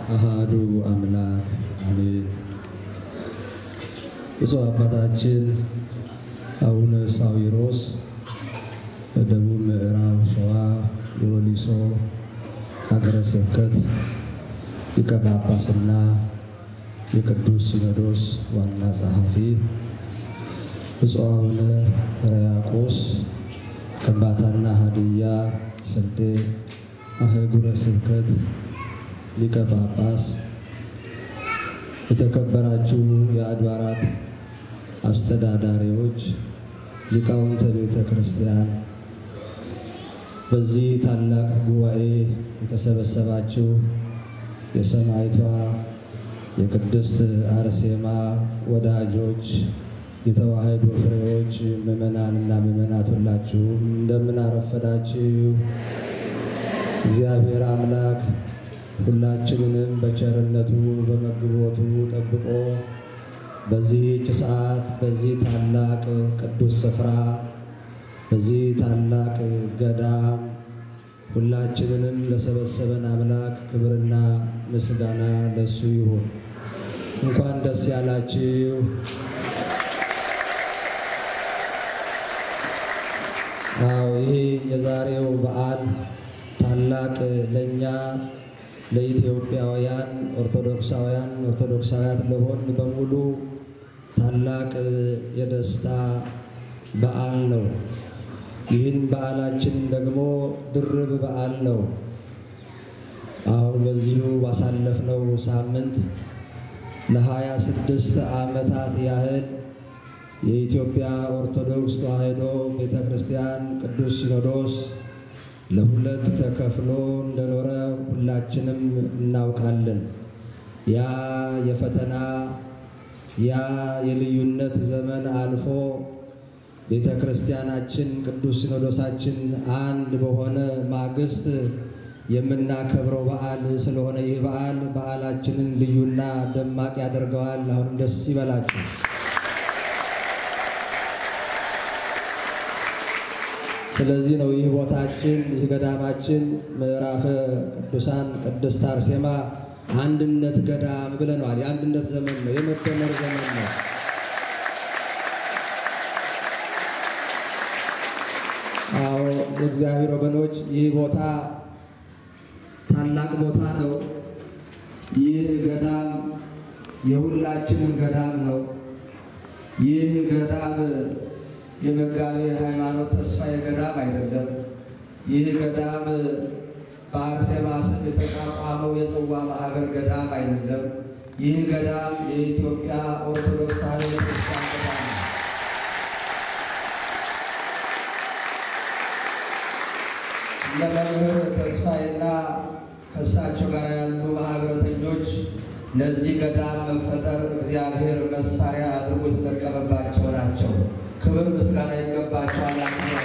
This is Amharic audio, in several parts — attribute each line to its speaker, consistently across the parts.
Speaker 1: አሃዱ አምላክ አሜን። ብፁዕ አባታችን አቡነ ሳዊሮስ በደቡብ ምዕራብ ሸዋ የወሊሶ ሀገረ ስብከት ሊቀ ጳጳስና የቅዱስ ሲኖዶስ ዋና ጸሐፊ፣ ብፁዕ አቡነ ሕርያቆስ ከምባታና ሀዲያ ስልጤ አህጉረ ስብከት ሊቀ ጳጳስ፣ የተከበራችሁ የአድባራት አስተዳዳሪዎች፣ ሊቃውንተ ቤተ ክርስቲያን፣ በዚህ ታላቅ ጉባኤ የተሰበሰባችሁ የሰማዕቷ የቅድስት አርሴማ ወዳጆች፣ የተዋሕዶ ፍሬዎች፣ ምዕመናንና ምዕመናት ሁላችሁ እንደምን አረፈዳችሁ? እግዚአብሔር አምላክ ሁላችንንም በቸርነቱ በመግቦቱ ጠብቆ በዚህች ሰዓት በዚህ ታላቅ ቅዱስ ስፍራ በዚህ ታላቅ ገዳም ሁላችንንም ለሰበሰበን አምላክ ክብርና ምስጋና ለሱ ይሁን። እንኳን ደስ ያላችሁ። ይሄ የዛሬው በዓል ታላቅ ለኛ ለኢትዮጵያውያን ኦርቶዶክሳውያን ለሆን በሙሉ ታላቅ የደስታ በዓል ነው። ይህን በዓላችን ደግሞ ድርብ በዓል ነው። አሁን በዚሁ ባሳለፍነው ሳምንት ለ26 ዓመታት ያህል የኢትዮጵያ ኦርቶዶክስ ተዋሕዶ ቤተክርስቲያን ቅዱስ ሲኖዶስ ለሁለት ተከፍሎ እንደኖረ ሁላችንም እናውቃለን። ያ የፈተና ያ የልዩነት ዘመን አልፎ ቤተክርስቲያናችን ቅዱስ ሲኖዶሳችን አንድ በሆነ ማግስት የምናከብረው በዓል ስለሆነ ይህ በዓላችንን ልዩና ደማቅ ያደርገዋል። አሁን ደስ ይበላችሁ። ስለዚህ ነው ይህ ቦታችን ይህ ገዳማችን ምዕራፈ ቅዱሳን ቅድስት አርሴማ አንድነት ገዳም ብለናል። የአንድነት ዘመን ነው፣ የመደመር ዘመን ነው። የእግዚአብሔር ወገኖች ይህ ቦታ ታላቅ ቦታ ነው። ይህ ገዳም የሁላችንም ገዳም ነው። ይህ ገዳም የመጋቤ ሃይማኖት ተስፋዬ ገዳም አይደለም። ይህ ገዳም በአርሴማ ስም የተቋቋመው የጽዋ ማህበር ገዳም አይደለም። ይህ ገዳም የኢትዮጵያ ኦርቶዶክስ ተዋሕዶ ቤተክርስቲያን ገዳም ነው። ለመምህር ተስፋዬና ከእሳቸው ጋር ያሉ ማህበረተኞች ለዚህ ገዳም መፈጠር እግዚአብሔር መሳሪያ አድርጎ የተጠቀመባቸው ናቸው። ክብር ምስጋና ይገባቸዋል።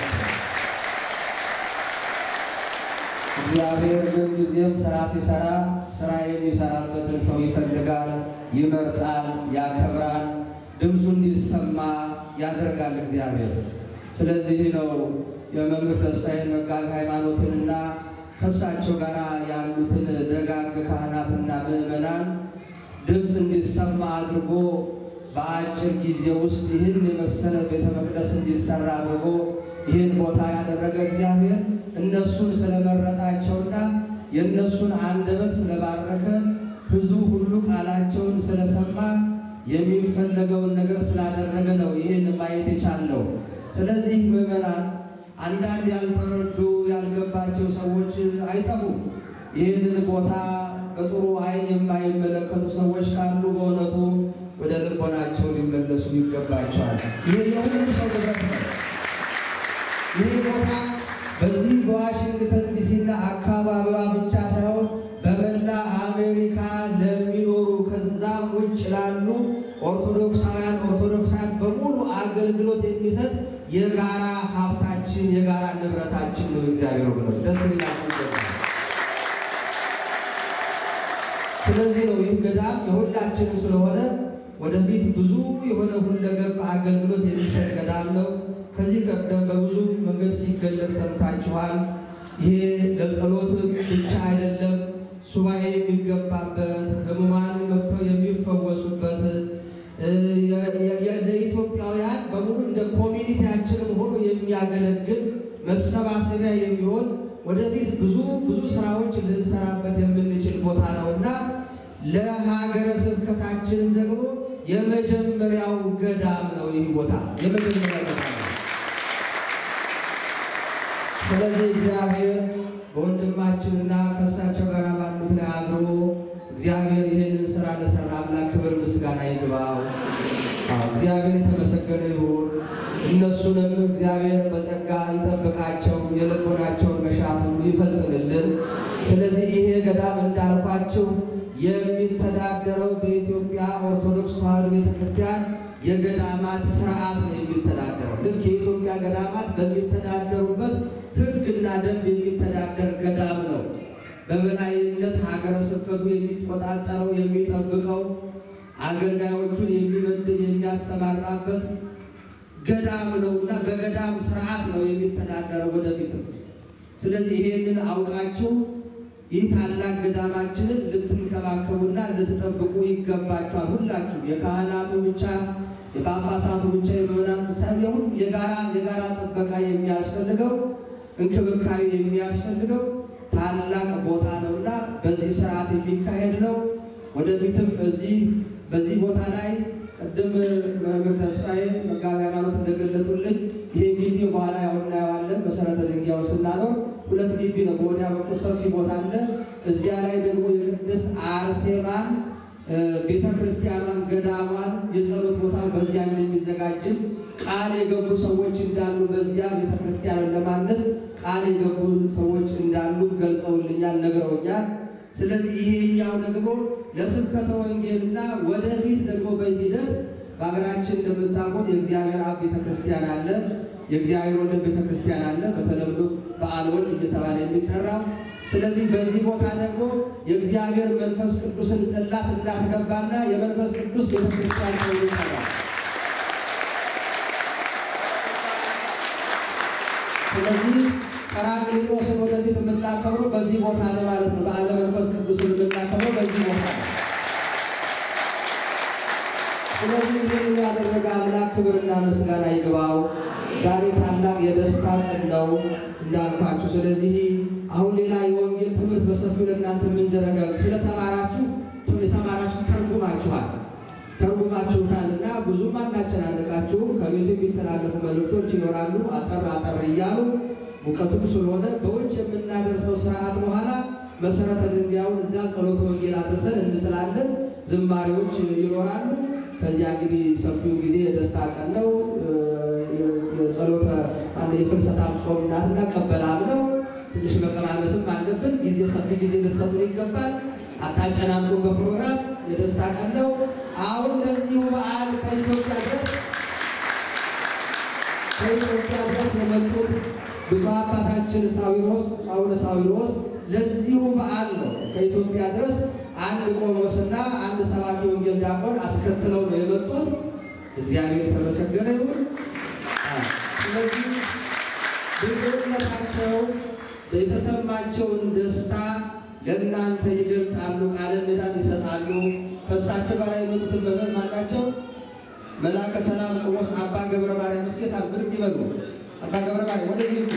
Speaker 1: እግዚአብሔር ጊዜም ስራ ሲሰራ ስራ የሚሰራበትን ሰው ይፈልጋል፣ ይመርጣል፣ ያከብራል፣ ድምፁ እንዲሰማ ያደርጋል እግዚአብሔር። ስለዚህ ነው የመምህር ተስፋዬን መጋቤ ሃይማኖትንና ከእሳቸው ጋር ያሉትን ደጋግ ካህናትና ምዕመናን ድምፅ እንዲሰማ አድርጎ በአጭር ጊዜ ውስጥ ይህን የመሰለ ቤተ መቅደስ እንዲሰራ አድርጎ ይህን ቦታ ያደረገ እግዚአብሔር እነሱን ስለመረጣቸውና የእነሱን አንደበት ስለባረከ ሕዝቡ ሁሉ ቃላቸውን ስለሰማ የሚፈለገውን ነገር ስላደረገ ነው ይህን ማየት የቻለው። ስለዚህ ምዕመናን አንዳንድ ያልተረዱ ያልገባቸው ሰዎች አይጠፉም። ይህንን ቦታ በጥሩ ዓይን የማይመለከቱ ሰዎች ካሉ በእውነቱ ወደ ልቦናቸው ሊመለሱ ይገባቸዋል። ይህ የሁሉ ሰው ድርሻ ነው። ይህ ቦታ በዚህ በዋሽንግተን ዲሲና አካባቢዋ ብቻ ሳይሆን በመላ አሜሪካ ለሚኖሩ ከዛም ውጭ ላሉ ኦርቶዶክሳውያን በሙሉ አገልግሎት የሚሰጥ የጋራ ሀብታችን የጋራ ንብረታችን ነው። እግዚአብሔር ወገኖች ደስ ይላችሁ። ስለዚህ ነው ይህ ገዳም የሁላችንም ስለሆነ ወደፊት ብዙ የሆነ ሁለገብ አገልግሎት የሚሰጥ ገዳም ነው። ከዚህ ቀደም በብዙ መንገድ ሲገለጽ ሰምታችኋል። ይሄ ለጸሎት ብቻ አይደለም፣ ሱባኤ የሚገባበት ህሙማን መጥተው የሚፈወሱበት ለኢትዮጵያውያን በሙሉ እንደ ኮሚኒቲያችን ሆኖ የሚያገለግል መሰባሰቢያ የሚሆን ወደፊት ብዙ ስራዎች ልንሰራበት የምንችል ቦታ ነውና ለሀገረ ስብከታችን ደግሞ የመጀመሪያው ገዳም ነው። ይህ ቦታ የመጀመሪያው ገዳም ነው። ስለዚህ እግዚአብሔር በወንድማችንና ከእሳቸው ጋር ባሉት ላይ አድሮ እግዚአብሔር ይህንን ስራ ለሰራ አምላክ ክብር ምስጋና ይግባው። እግዚአብሔር የተመሰገነ ይሁን። እነሱንም እግዚአብሔር በጸጋ ይጠብቃቸው፣ የልቦናቸውን መሻት ሁሉ ይፈጽምልን። ስለዚህ ይሄ ገዳም እንዳልኳችሁ የሚተዳደረው በኢትዮጵያ ኦርቶዶክስ ተዋሕዶ ቤተክርስቲያን የገዳማት ስርዓት ነው የሚተዳደረው። ልክ የኢትዮጵያ ገዳማት በሚተዳደሩበት ሕግና ደንብ የሚተዳደር ገዳም ነው። በበላይነት ሀገረ ስብከቱ የሚቆጣጠረው የሚጠብቀው አገልጋዮቹን የሚመድብ የሚያሰማራበት ገዳም ነውና በገዳም ስርዓት ነው የሚተዳደረው ወደፊት። ስለዚህ ይሄንን አውቃችሁ ይህ ታላቅ ገዳማችንን ልትንከባከቡና ልትጠብቁ ይገባችኋል። ሁላችሁ የካህናቱ ብቻ የጳጳሳቱ ብቻ የምዕመናኑ ሳይሆን የጋራ ጥበቃ የሚያስፈልገው እንክብካቤ የሚያስፈልገው ታላቅ ቦታ ነውና በዚህ ስርዓት የሚካሄድ ነው። ወደፊትም በዚህ ቦታ ላይ ቅድም ተስፋዬ መጋቢ ሃይማኖት እንደገለጡልን ይሄ ግቢ በኋላ እናየዋለን። መሰረተ ድንጋዩን ስናኖር ሁለት ግቢ ነው። በወዲያ በኩል ሰፊ ቦታ አለ። እዚያ ላይ ደግሞ የቅድስት አርሴማን ቤተክርስቲያኗን ገዳሟን የጸሎት ቦታ በዚያ እንደሚዘጋጅም ቃል የገቡ ሰዎች እንዳሉ በዚያ ቤተክርስቲያንን ለማነጽ ቃል የገቡ ሰዎች እንዳሉ ገልጸውልኛል፣ ነግረውኛል። ስለዚህ ይሄኛው ደግሞ ለስብከተ ወንጌልና ወደፊት ደግሞ በሂደት በሀገራችን እንደምታውቁት የእግዚአብሔር አብ ቤተክርስቲያን አለ፣ የእግዚአብሔር ወልድ ቤተክርስቲያን አለ፣ በተለምዶ በዓለ ወልድ እየተባለ የሚጠራው። ስለዚህ በዚህ ቦታ ደግሞ የእግዚአብሔር መንፈስ ቅዱስን ጽላት እንዳስገባና የመንፈስ ቅዱስ ቤተክርስቲያን ተብሎ ይጠራል። ስለዚህ ጰራቅሊጦስን ወደፊት የምናከብረው በዚህ ቦታ ነው ማለት ነው። በዓለ መንፈስ ቅዱስን የምናከብረው በዚህ ቦታ ነው። ስለዚህ ይህን ያደረገ አምላክ ክብርና ምስጋና ይግባው። ዛሬ ታላቅ የደስታ ቀን ነው እንዳልኳችሁ። ስለዚህ አሁን ሌላ የወንጌል ትምህርት በሰፊው ለእናንተ የምንዘረጋው ስለተማራችሁ ተርጉማችሁታልና ብዙም አናጨናንቃችሁም። ከቤቱ የሚተላለፉ መልእክቶች ይኖራሉ። አጠር እያሉ ሙቀቱም ስለሆነ በውጭ የምናደርሰው ስርዓት በኋላ መሰረተ ድንጋዩን እዚያ ጸሎተ ወንጌል አድርሰን እንጥላለን። ዝማሬዎች ይኖራሉ። ከዚያ እንግዲህ ሰፊው ጊዜ የደስታ ቀን ነው። የጸሎተ የፍልሰታ ጾም ናትና ቀበላም ነው። ትንሽ መቀማመስም አለብን። ሰፊ ጊዜ ልትሰጡን ይገባል። አታጨናንቁ። በፕሮግራም የደስታ ቀን ነው። አሁን ለዚሁ በዓል ከኢትዮጵያ ድረስ የመጡት ብፁዕ አባታችን አቡነ ሳዊሮስ ለዚሁ በዓል ነው ከኢትዮጵያ ድረስ አንድ ቆሞስና አንድ ሰባኪ ወንጌል ዲያቆን አስከትለው ነው የመጡት። እግዚአብሔር የተመሰገነ ይሁን። ስለዚህ ድንግልነታቸው የተሰማቸውን ደስታ ለእናንተ ይገልጣሉ፣ ቃለ ምዕዳን ይሰጣሉ። ከእሳቸው ጋር የመጡትን መምህር ማናቸው? መልአከ ሰላም ቆሞስ አባ ገብረ ማርያም እስኬት አብርቅ ይበሉ። አባ ገብረ ማርያም ወደ ይልቁ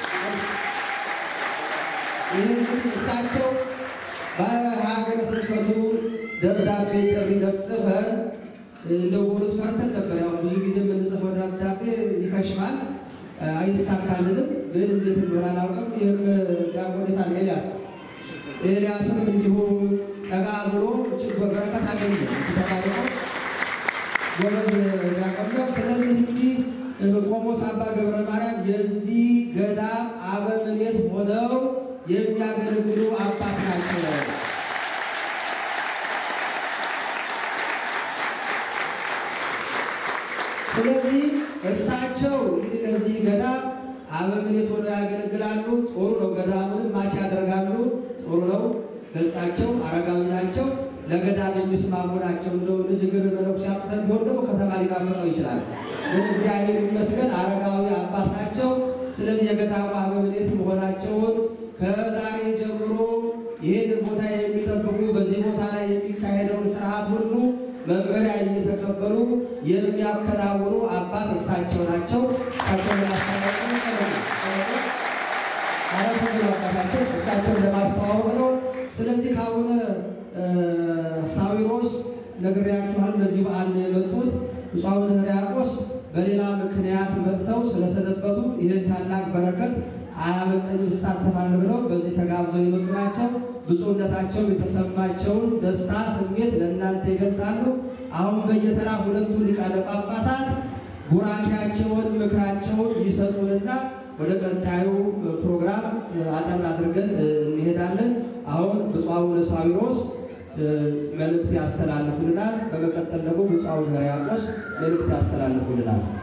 Speaker 1: ይህን እሳቸው በሀገረ ስብከቱ ደብዳቤ ጥሪ ጽፈን ለውሩት ፈርተን ነበር። ያው ብዙ ጊዜ የምንጽፈው ደብዳቤ ይከሽፋል፣ አይሳካልንም። ግን እንዴት እንደሆነ አላውቅም። ይህም ዲያቆኔታ ኤልያስም እንዲሁ ጠጋ ብሎ በረከት አገኘ ተቃርቆ ወረድ ያቀርበው። ስለዚህ እንግዲህ ቆሞስ አባ ገብረ ማርያም የዚህ ገዳም አበምኔት ሆነው የሚያገለግሉ አባት ናቸው። ስለዚህ እሳቸው እንግዲህ ለዚህ ገዳም አበምኔት ሆነው ያገለግላሉ። ጥሩ ነው። ገዳሙን ማች ያደርጋሉ። ጥሩ ነው። ገጻቸው አረጋዊ ናቸው። ለገዳም የሚስማሙ ናቸው። እንደው ልጅ ግን መነኩሴ አጥተን ቢሆን ደግሞ ከተማ ሊናፍቀው ይችላል። ግን እግዚአብሔር ይመስገን አረጋዊ አባት ናቸው። ስለዚህ የገዳሙ አበምኔት መሆናቸውን ከዛሬ ጀምሮ ይሄን ቦታ የሚጠብቁ በዚህ ቦታ ላይ የሚካሄደውን ስርዓት ሁሉ መመሪያ እየተቀበሉ የሚያከናውኑ አባት እሳቸው ናቸው። እሳቸውን ለማስተዋወቅ ነው። ስለዚህ ከአቡነ ሳዊሮስ ነግሬያችኋል። በዚህ በዓል የመጡት ብፁዕ አቡነ ሕርያቆስ በሌላ ምክንያት መጥተው ስለሰነበቱ ይህን ታላቅ በረከት አያመልጠኝም እሳተፋለሁ ብለው በዚህ ተጋብዘው የመጡ ናቸው። ብፁዕነታቸው የተሰማቸውን ደስታ ስሜት ለእናንተ ይገልጣሉ። አሁን በየተራ ሁለቱ ሊቃነ ጳጳሳት ቡራኬያቸውን ምክራቸውን ይሰጡንና ወደ ቀጣዩ ፕሮግራም አጠር አድርገን እንሄዳለን። አሁን ብፁዕ አቡነ ሳዊሮስ መልእክት ያስተላልፉልናል። በመቀጠል ደግሞ ብፁዕ አቡነ ሕርያቆስ መልእክት ያስተላልፉልናል።